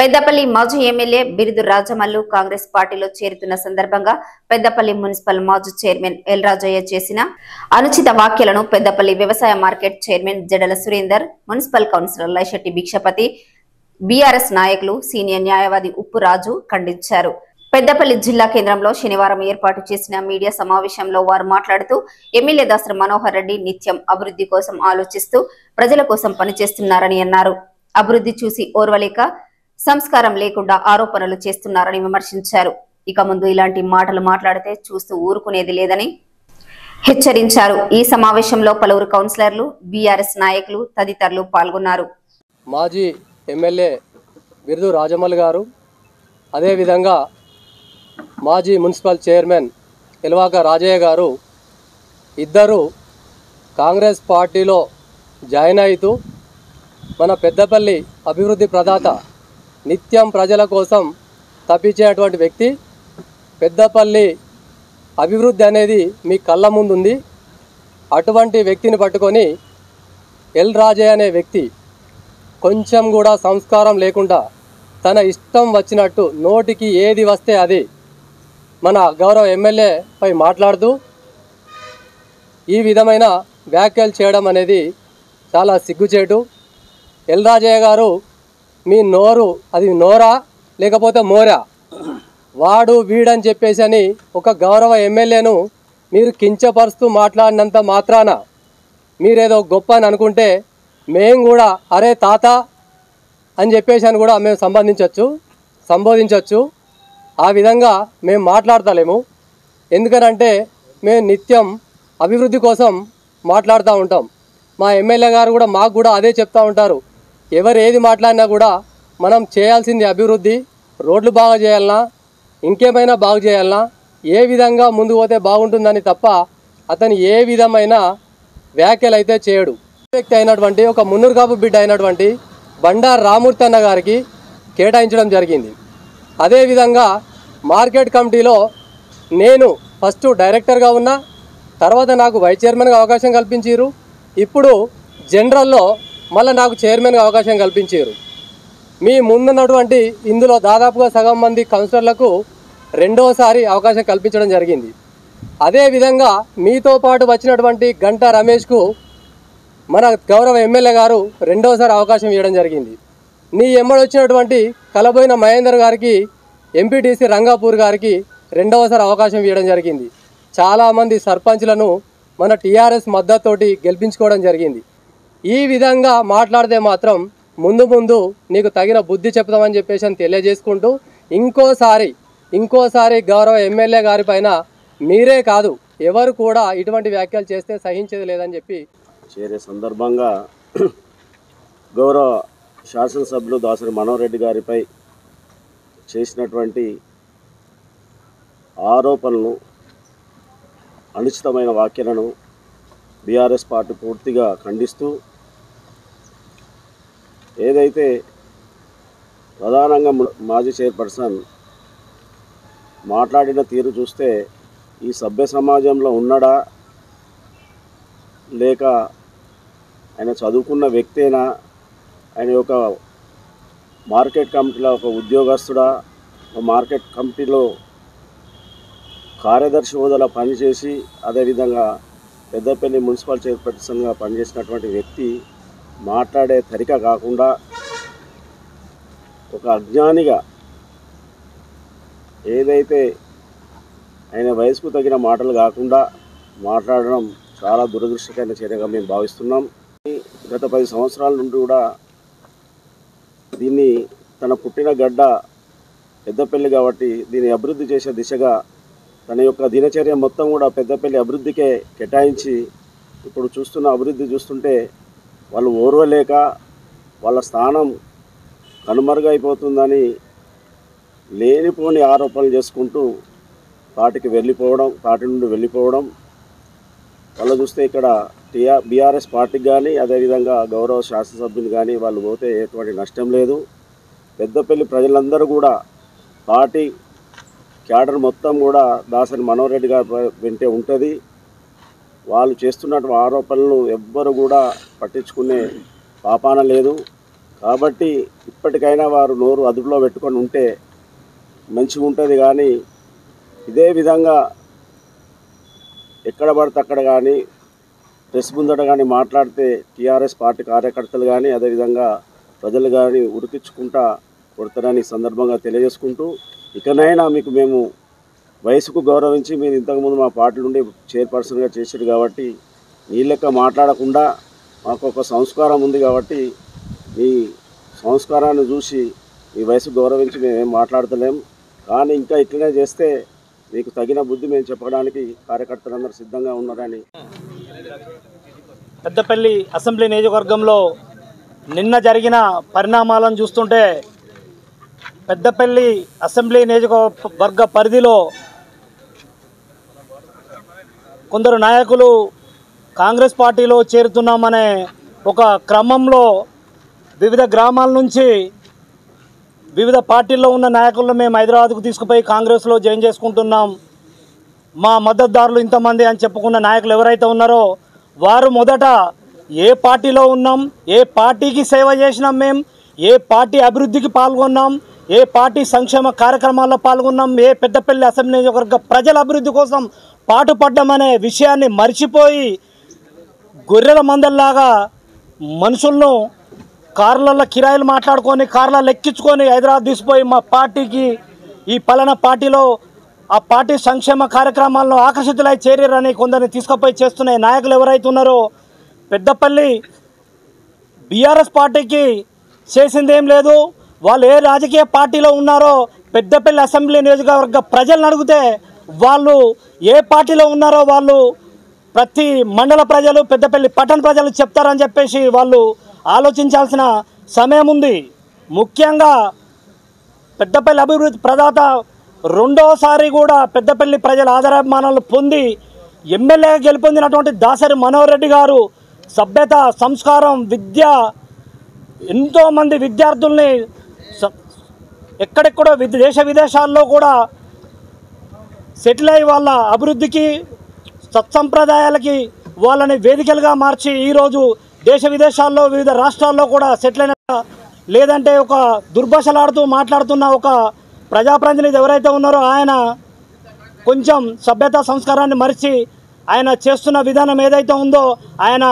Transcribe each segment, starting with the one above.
పెద్దపల్లి మాజీ ఎమ్మెల్యే బిరుదు రాజమల్లు కాంగ్రెస్ పార్టీలో చేరుతున్న సందర్భంగా పెద్దపల్లి మున్సిపల్ మాజీ చైర్మన్ ఎల్ రాజయ్య చేసిన అనుచిత వ్యాఖ్యలను పెద్దపల్లి వ్యవసాయ market chairman Jadala Surender, municipal councillor Laishetti Bhikshapathi, BRS నాయకులు, సీనియర్ న్యాయవాది ఉప్పు రాజు ఖండించారు. పెద్దపల్లి జిల్లా కేంద్రంలో శనివారం ఏర్పాటు చేసిన మీడియా సమావేశంలో వారు మాట్లాడుతూ ఎమ్మెల్యే దాసరి మనోహర్ రెడ్డి నిత్యం అభివృద్ధి కోసం ఆలోచిస్తూ ప్రజల కోసం పనిచేస్తున్నారని అన్నారు. అభివృద్ధి చూసి ఓర్వలేక సంస్కారం లేకుండా ఆరోపణలు చేస్తున్నారని విమర్శించారు. ఇక ముందు ఇలాంటి మాటలు మాట్లాడితే చూస్తూ ఊరుకునేది లేదని హెచ్చరించారు. ఈ సమావేశంలో పలువురు కౌన్సిలర్లు, బీఆర్ఎస్ నాయకులు తదితరులు పాల్గొన్నారు. మాజీ ఎమ్మెల్యే బిరుదు రాజమల్లు గారు, అదేవిధంగా మాజీ మున్సిపల్ చైర్మన్ ఎల్వాక రాజయ్య గారు ఇద్దరు కాంగ్రెస్ పార్టీలో జాయిన్ అవుతూ మన పెద్దపల్లి అభివృద్ధి ప్రదాత, నిత్యం ప్రజల కోసం తప్పించేటువంటి వ్యక్తి. పెద్దపల్లి అభివృద్ధి అనేది మీ కళ్ళ ముందుంది. అటువంటి వ్యక్తిని పట్టుకొని ఎల్ రాజయ్య అనే వ్యక్తి కొంచెం కూడా సంస్కారం లేకుండా తన ఇష్టం వచ్చినట్టు నోటికి ఏది వస్తే అది మన గౌరవ ఎమ్మెల్యేపై మాట్లాడుతూ ఈ విధమైన వ్యాఖ్యలు చేయడం అనేది చాలా సిగ్గుచేటు. ఎల్ రాజయ్య గారు, మీ నోరు అది నోరా లేకపోతే మోరా? వాడు వీడని చెప్పేసి అని ఒక గౌరవ ఎమ్మెల్యేను మీరు కించపరుస్తూ మాట్లాడినంత మాత్రాన మీరేదో గొప్ప అని అనుకుంటే మేము కూడా అరే తాత అని చెప్పేసి అని కూడా మేము సంబోధించవచ్చు. ఆ విధంగా మేము మాట్లాడతలేము. ఎందుకనంటే మేము నిత్యం అభివృద్ధి కోసం మాట్లాడుతూ ఉంటాం. మా ఎమ్మెల్యే గారు కూడా మాకు కూడా అదే చెప్తూ ఉంటారు. ఎవరు ఏది మాట్లాడినా కూడా మనం చేయాల్సింది అభివృద్ధి, రోడ్లు బాగా చేయాలన్నా, ఇంకేమైనా బాగు చేయాలన్నా, ఏ విధంగా ముందు పోతే బాగుంటుందని తప్ప అతను ఏ విధమైన వ్యాఖ్యలు అయితే చేయడు. వ్యక్తి అయినటువంటి ఒక మున్నూరు కాపు బిడ్డ అయినటువంటి బండారు రామూర్తి అన్న గారికి కేటాయించడం జరిగింది. అదేవిధంగా మార్కెట్ కమిటీలో నేను ఫస్ట్ డైరెక్టర్గా ఉన్నా, తర్వాత నాకు వైస్ చైర్మన్గా అవకాశం కల్పించారు. ఇప్పుడు జనరల్లో మళ్ళీ నాకు చైర్మన్గా అవకాశం కల్పించారు. మీ ముందున్నటువంటి ఇందులో దాదాపుగా సగం మంది కౌన్సిలర్లకు రెండోసారి అవకాశం కల్పించడం జరిగింది. అదేవిధంగా మీతో పాటు వచ్చినటువంటి గంటా రమేష్కు మన గౌరవ ఎమ్మెల్యే గారు రెండోసారి అవకాశం ఇవ్వడం జరిగింది. నీ ఎమ్మడి వచ్చినటువంటి కలబోయిన మహేందర్ గారికి, ఎంపీటీసీ రంగాపూర్ గారికి రెండవసారి అవకాశం ఇవ్వడం జరిగింది. చాలామంది సర్పంచ్లను మన టీఆర్ఎస్ మద్దతుతోటి గెలిపించుకోవడం జరిగింది. ఈ విధంగా మాట్లాడితే మాత్రం ముందు నీకు తగిన బుద్ధి చెప్తామని చెప్పేసి అని తెలియజేసుకుంటూ ఇంకోసారి గౌరవ ఎమ్మెల్యే గారి పైన మీరే కాదు ఎవరు కూడా ఇటువంటి వ్యాఖ్యలు చేస్తే సహించేది లేదని చెప్పి చేరే సందర్భంగా గౌరవ శాసనసభ్యులు దాసరి మనోహర్ రెడ్డి గారిపై చేసినటువంటి ఆరోపణలు, అనుచితమైన వ్యాఖ్యలను బీఆర్ఎస్ పార్టీ పూర్తిగా ఖండిస్తూ, ఏదైతే ప్రధానంగా మాజీ చైర్పర్సన్ మాట్లాడిన తీరు చూస్తే ఈ సభ్య సమాజంలో ఉన్నాడా లేక ఆయన చదువుకున్న వ్యక్తేనా, ఆయన ఒక మార్కెట్ కమిటీలో ఒక ఉద్యోగస్తుడా, మార్కెట్ కమిటీలో కార్యదర్శి హోదాలో పనిచేసి అదేవిధంగా పెద్దపల్లి మున్సిపల్ చైర్పర్సన్గా పనిచేసినటువంటి వ్యక్తి మాట్లాడే తరిక కాకుండా ఒక అజ్ఞానిగా ఏదైతే ఆయన వయసుకు తగిన మాటలు కాకుండా మాట్లాడడం చాలా దురదృష్టకరమైన చర్యగా మేము భావిస్తున్నాం. గత 10 సంవత్సరాల నుండి కూడా దీన్ని తన పుట్టిన గడ్డ పెద్దపల్లి కాబట్టి దీన్ని అభివృద్ధి చేసే దిశగా తన యొక్క దినచర్య మొత్తం కూడా పెద్దపల్లి అభివృద్ధికే కేటాయించి ఇప్పుడు చూస్తున్న అభివృద్ధి చూస్తుంటే వాళ్ళు ఓర్వలేక వాళ్ళ స్థానం కనుమరుగైపోతుందని లేనిపోని ఆరోపణలు చేసుకుంటూ పార్టీ నుండి వెళ్ళిపోవడం వల్ల చూస్తే ఇక్కడ బీఆర్ఎస్ పార్టీకి కానీ అదేవిధంగా గౌరవ శాసనసభ్యులు కానీ వాళ్ళు పోతే ఎటువంటి నష్టం లేదు. పెద్దపల్లి ప్రజలందరూ కూడా పార్టీ క్యాడర్ మొత్తం కూడా దాసరి మనోహర్ రెడ్డి గారి వెంటే ఉంటుంది. వాళ్ళు చేస్తున్నటువంటి ఆరోపణలు ఎవ్వరు కూడా పట్టించుకునే పాపాన లేదు. కాబట్టి ఇప్పటికైనా వారు నోరు అదుపులో పెట్టుకొని ఉంటే మంచిగా ఉంటుంది. కానీ ఇదే విధంగా ఎక్కడ పడితే అక్కడ కానీ ప్రెస్ ముందట కానీ మాట్లాడితే టీఆర్ఎస్ పార్టీ కార్యకర్తలు కానీ అదేవిధంగా ప్రజలు కానీ ఉరికించుకుంటా కొడతారని సందర్భంగా తెలియజేసుకుంటూ, ఇకనైనా మీకు మేము వయసుకు గౌరవించి మీరు ఇంతకుముందు మా పార్టీ నుండి చైర్పర్సన్గా చేశారు కాబట్టి మీ లెక్క మాట్లాడకుండా మాకు ఒక సంస్కారం ఉంది కాబట్టి మీ సంస్కారాన్ని చూసి మీ వయసు గౌరవించి మేమేం మాట్లాడతలేం. కానీ ఇంకా ఇట్లనే చేస్తే మీకు తగిన బుద్ధి మేము చెప్పడానికి కార్యకర్తలందరూ సిద్ధంగా ఉన్నారని. పెద్దపల్లి అసెంబ్లీ నియోజకవర్గంలో నిన్న జరిగిన పరిణామాలను చూస్తుంటే పెద్దపల్లి అసెంబ్లీ నియోజకవర్గ పరిధిలో కొందరు నాయకులు కాంగ్రెస్ పార్టీలో చేరుతున్నామనే ఒక క్రమంలో వివిధ గ్రామాల నుంచి వివిధ పార్టీల్లో ఉన్న నాయకులను మేము హైదరాబాద్కు తీసుకుపోయి కాంగ్రెస్లో జాయిన్ చేసుకుంటున్నాం, మా మద్దతుదారులు ఇంతమంది అని చెప్పుకున్న నాయకులు ఎవరైతే ఉన్నారో వారు మొదట ఏ పార్టీలో ఉన్నాం, ఏ పార్టీకి సేవ చేసినాం, మేము ఏ పార్టీ అభివృద్ధికి పాల్గొన్నాం, ఏ పార్టీ సంక్షేమ కార్యక్రమాల్లో పాల్గొన్నాం, ఏ పెద్దపల్లి అసెంబ్లీ నియోజకవర్గ ప్రజల అభివృద్ధి కోసం పాటుపడ్డామనే విషయాన్ని మర్చిపోయి గొర్రెల మందల్లాగా మనుషులను కార్లలో కిరాయిలు మాట్లాడుకొని కార్లలో ఎక్కించుకొని హైదరాబాద్ తీసుకుపోయి మా పార్టీకి ఈ పలానా పార్టీలో ఆ పార్టీ సంక్షేమ కార్యక్రమాలను ఆకర్షితులై చేరారని కొందరిని తీసుకుపోయి చేస్తున్న నాయకులు ఎవరైతే ఉన్నారో పెద్దపల్లి బీఆర్ఎస్ పార్టీకి చేసిందేం లేదు. వాళ్ళు ఏ రాజకీయ పార్టీలో ఉన్నారో పెద్దపల్లి అసెంబ్లీ నియోజకవర్గ ప్రజలను అడిగితే వాళ్ళు ఏ పార్టీలో ఉన్నారో వాళ్ళు ప్రతి మండల ప్రజలు పెద్దపల్లి పట్టణ ప్రజలు చెప్తారని చెప్పేసి వాళ్ళు ఆలోచించాల్సిన సమయం ఉంది. ముఖ్యంగా పెద్దపల్లి అభివృద్ధి ప్రదాత రెండోసారి కూడా పెద్దపల్లి ప్రజల ఆదరాభిమానాలు పొంది ఎమ్మెల్యేగా గెలుపొందినటువంటి దాసరి మనోహర్ రెడ్డి గారు సభ్యత, సంస్కారం, విద్య, ఎంతోమంది విద్యార్థుల్ని ఎక్కడెక్కడో దేశ విదేశాల్లో కూడా సెటిల్ అయ్యి వాళ్ళ అభివృద్ధికి సత్సంప్రదాయాలకి వాళ్ళని వేదికలుగా మార్చి ఈరోజు దేశ విదేశాల్లో వివిధ రాష్ట్రాల్లో కూడా సెటిల్ అయిన లేదంటే ఒక దుర్భాషలాడుతూ మాట్లాడుతున్న ఒక ప్రజాప్రతినిధి ఎవరైతే ఉన్నారో ఆయన కొంచెం సభ్యత సంస్కారాన్ని మరిచి ఆయన చేస్తున్న విధానం ఏదైతే ఉందో ఆయన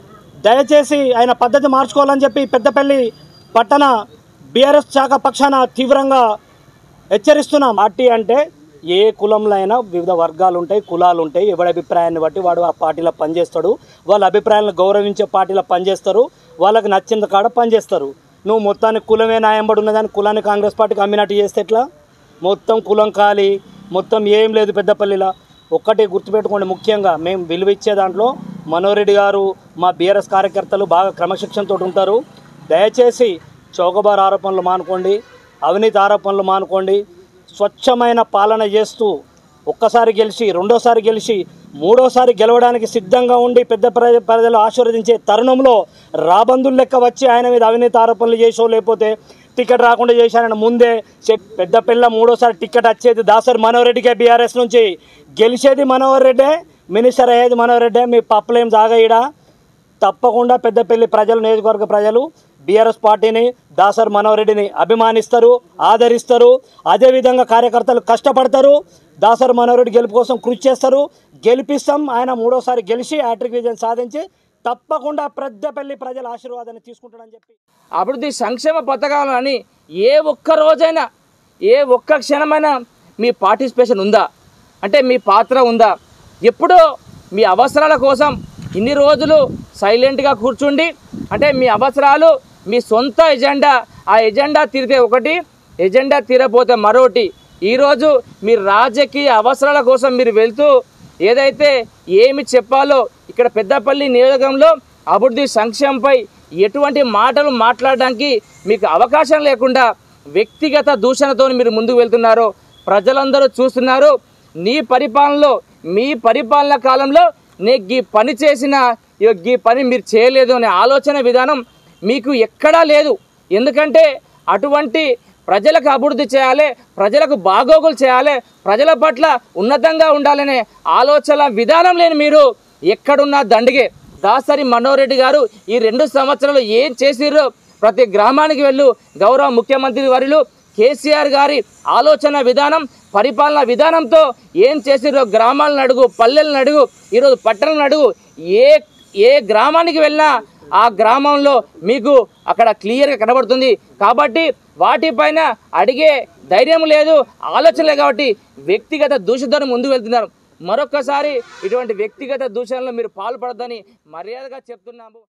దయచేసి ఆయన పద్ధతి మార్చుకోవాలని చెప్పి పెద్దపల్లి పట్టణ బీఆర్ఎస్ శాఖ పక్షాన తీవ్రంగా హెచ్చరిస్తున్నాం. పార్టీ అంటే ఏ కులంలో అయినా వివిధ వర్గాలు ఉంటాయి, కులాలు ఉంటాయి. ఎవరి అభిప్రాయాన్ని బట్టి వాడు ఆ పార్టీలో పనిచేస్తాడు. వాళ్ళ అభిప్రాయాలను గౌరవించే పార్టీలో పనిచేస్తారు, వాళ్ళకి నచ్చిన కాడ పనిచేస్తారు. నువ్వు మొత్తానికి కులమే నాయంబడి ఉన్నదాన్ని కులాన్ని కాంగ్రెస్ పార్టీకి అమ్మినట్టు చేస్తే ఎట్లా? మొత్తం కులం ఖాళీ, మొత్తం ఏం లేదు పెద్దపల్లిలో. ఒక్కటి గుర్తుపెట్టుకోండి, ముఖ్యంగా మేము విలువ ఇచ్చే దాంట్లో మనోహర్ రెడ్డి గారు, మా బీఆర్ఎస్ కార్యకర్తలు బాగా క్రమశిక్షణతో ఉంటారు. దయచేసి చౌకబార్ ఆరోపణలు మానుకోండి, అవినీతి ఆరోపణలు మానుకోండి. స్వచ్ఛమైన పాలన చేస్తూ ఒక్కసారి గెలిచి, రెండోసారి గెలిచి, మూడోసారి గెలవడానికి సిద్ధంగా ఉండి పెద్ద ప్రజలు ఆశీర్వదించే తరుణంలో రాబందులు లెక్క వచ్చి ఆయన మీద అవినీతి ఆరోపణలు చేసో లేకపోతే టికెట్ రాకుండా చేశానని ముందే పెద్దపల్లి మూడోసారి టికెట్ వచ్చేది దాసరి మనోహర్ రెడ్డికే, బీఆర్ఎస్ నుంచి గెలిచేది మనోహర్ రెడ్డే, మినిస్టర్ అయ్యేది మనోహర్ రెడ్డే. మీ పప్పులేం సాగయిడా? తప్పకుండా పెద్దపల్లి ప్రజలు, నియోజకవర్గ ప్రజలు బీఆర్ఎస్ పార్టీని, దాసరి మనోహర్ రెడ్డిని అభిమానిస్తారు, ఆదరిస్తారు. అదేవిధంగా కార్యకర్తలు కష్టపడతారు. దాసరి మనోహర్ రెడ్డి గెలుపు కోసం కృషి చేస్తారు. గెలిపిస్తాం. ఆయన మూడోసారి గెలిచి హ్యాట్రిక్ విజయం సాధించి తప్పకుండా పెద్దపల్లి ప్రజల ఆశీర్వాదాన్ని తీసుకుంటాడని చెప్పి అభివృద్ధి సంక్షేమ పథకాలని ఏ ఒక్క రోజైనా, ఏ ఒక్క క్షణమైనా మీ పార్టిసిపేషన్ ఉందా? అంటే మీ పాత్ర ఉందా? ఎప్పుడో మీ అవసరాల కోసం ఇన్ని రోజులు సైలెంట్గా కూర్చుండి, అంటే మీ అవసరాలు మీ సొంత ఎజెండా, ఆ ఎజెండా తీరితే ఒకటి, ఎజెండా తీరపోతే మరొకటి. ఈరోజు మీ రాజకీయ అవసరాల కోసం మీరు వెళ్తూ ఏదైతే ఏమి చెప్పాలో ఇక్కడ పెద్దపల్లి నియోజకవర్గంలో అభివృద్ధి సంక్షేమంపై ఎటువంటి మాటలు మాట్లాడడానికి మీకు అవకాశం లేకుండా వ్యక్తిగత దూషణతో మీరు ముందుకు వెళ్తున్నారో ప్రజలందరూ చూస్తున్నారు. నీ పరిపాలనలో, మీ పరిపాలన కాలంలో నేను ఈ పని చేసిన, ఈ పని మీరు చేయలేదు అనే ఆలోచన విధానం మీకు ఎక్కడా లేదు. ఎందుకంటే అటువంటి ప్రజలకు అభివృద్ధి చేయాలి, ప్రజలకు బాగోగులు చేయాలి, ప్రజల పట్ల ఉన్నతంగా ఉండాలనే ఆలోచన విధానం లేని మీరు ఎక్కడున్నా దండిగే. దాసరి మనోహర్ రెడ్డి గారు ఈ 2 సంవత్సరాలు ఏం చేసిర్రో ప్రతి గ్రామానికి వెళ్ళు గౌరవ ముఖ్యమంత్రి వర్యులు కేసీఆర్ గారి ఆలోచన విధానం పరిపాలన విధానంతో ఏం చేసిరో గ్రామాలను అడుగు, పల్లెలను అడుగు, ఈరోజు పట్టణాలను అడుగు, ఏ గ్రామానికి వెళ్ళినా ఆ గ్రామంలో మీకు అక్కడ క్లియర్గా కనబడుతుంది. కాబట్టి వాటిపైన అడిగే ధైర్యం లేదు, ఆలోచన లేదు. కాబట్టి వ్యక్తిగత దూషణతో ముందుకు వెళ్తున్నారు. మరొక్కసారి ఇటువంటి వ్యక్తిగత దూషణలో మీరు పాల్పడొద్దని మర్యాదగా చెప్తున్నాము.